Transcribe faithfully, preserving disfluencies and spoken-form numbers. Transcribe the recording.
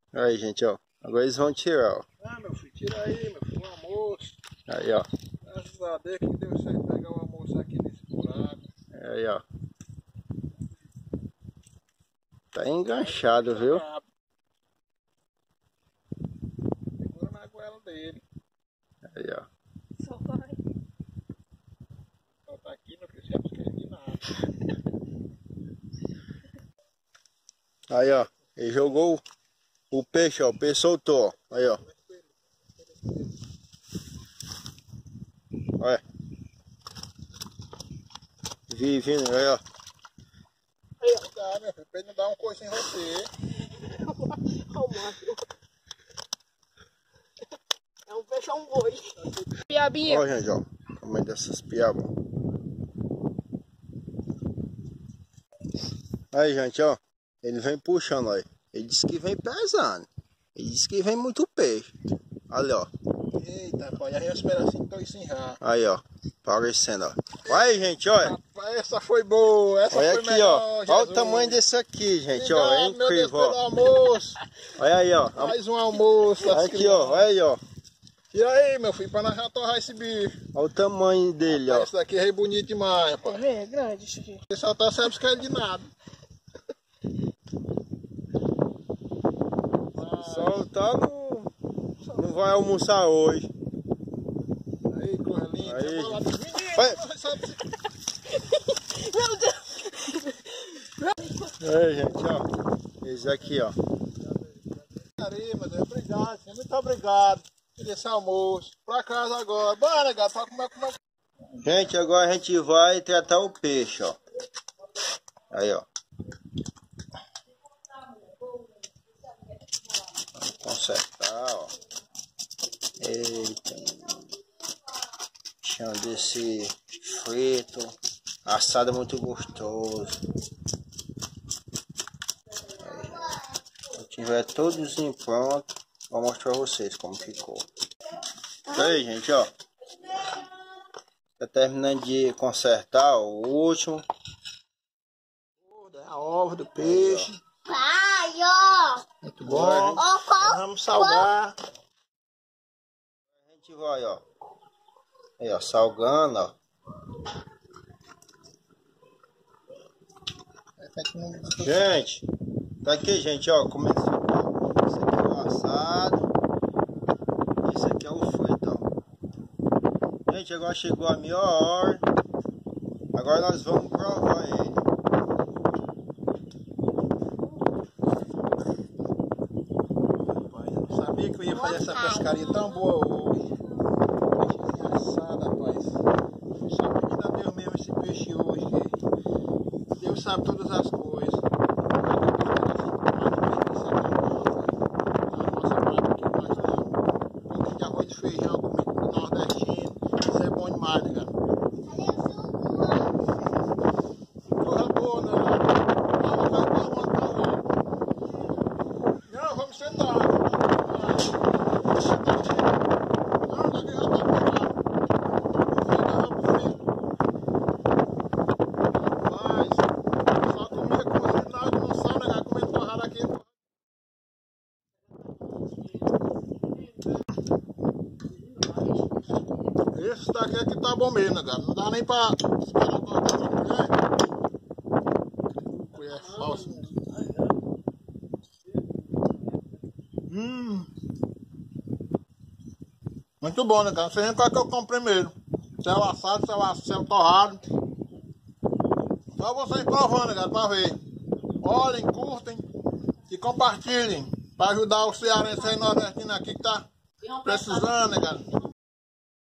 Aí, gente, ó. Agora eles vão tirar, ó. Ah, meu filho, tira aí, meu filho, o almoço. Aí, ó. Graças a Deus que deu certo pegar o almoço aqui nesse buraco. Aí, ó. Tá enganchado, viu? Segura na goela dele. Aí, ó. Só vai. Só tá aqui, meu filho, já não quer de nada. Aí, ó. Ele jogou o peixe, ó. O peixe soltou, ó. Aí, ó. Olha. Vive, aí, ó. Aí, ó, dá, meu filho, pra ele não dar um coice em você. É um peixe, é um boi. Piabinha. Ó, gente, ó. O tamanho dessas piabas. Aí, gente, ó. Ele vem puxando, ó. Ele disse que vem pesando. Ele disse que vem muito peixe. Olha, ó. Eita, pai, aí os pedacinhos estão encerrados. Aí, ó. Parecendo, ó. Olha aí, gente, olha. Rapaz, essa foi boa, essa Olha foi aqui, melhor, ó. Jesus. Olha o tamanho desse aqui, gente, ó. É Obrigado, meu Deus, incrível, pelo ó. almoço. Olha aí, ó. Mais um almoço. Olha aqui, ó. Olha aí, ó. Tira aí, meu filho, pra nós já torrar esse bicho. Olha o tamanho dele, ó. Esse daqui é bonito demais, Tá pai. vendo? É grande isso aqui. Você só tá sem buscar ele de nada. Soltar no... Não vai almoçar hoje. Aí, coisa linda. Aí. Menino, Vai. sabe se... Meu Deus. Aí, gente, ó. Esse aqui, ó. Aí, meu Deus, obrigado, senhor. Muito obrigado por esse almoço. Pra casa agora. Bora, gato, pra comer, comer. Gente, agora a gente vai tratar o peixe, ó. Aí, ó. Vamos consertar, ó. Eita. Chão desse frito. Assado é muito gostoso. Aí. Quando tiver todos em pronto, vou mostrar pra vocês como ficou. Isso aí, gente, ó. Tá terminando de consertar ó, o último. A ovo do peixe. Pai, ó. Muito bom. Ó, qual? Vamos salgar. A gente vai, ó. Aí, ó, salgando, ó. Gente, tá aqui, gente, ó. Como é que ficou? Esse aqui é o assado. Esse aqui é o frito, ó. Gente, agora chegou a minha hora. Agora nós vamos provar ele. Rapaz, eu não sabia que eu ia fazer essa pescaria tão boa hoje. Peixe assado, rapaz. Só pedindo a Deus mesmo esse peixe hoje. Que Deus sabe todas as coisas. A nossa parte aqui nós temos. Pedido de arroz de feijão comigo do nordestino. Isso é bom demais, né, cara? Coisa boa, né? Não, vai dar uma coisa. Não, vamos sentar. Esse daqui é que tá bom mesmo, né, cara? Não dá nem pra esperar cortar essa colher. Colher falsa. Hum. Muito bom, né, cara? Não sei nem qual que eu como primeiro. Se é o assado, se é o, assado, se é o torrado. Só vocês provando, né, cara, pra ver. Olhem, curtem e compartilhem. Pra ajudar o cearense aí nordestino aqui que tá precisando, né, cara?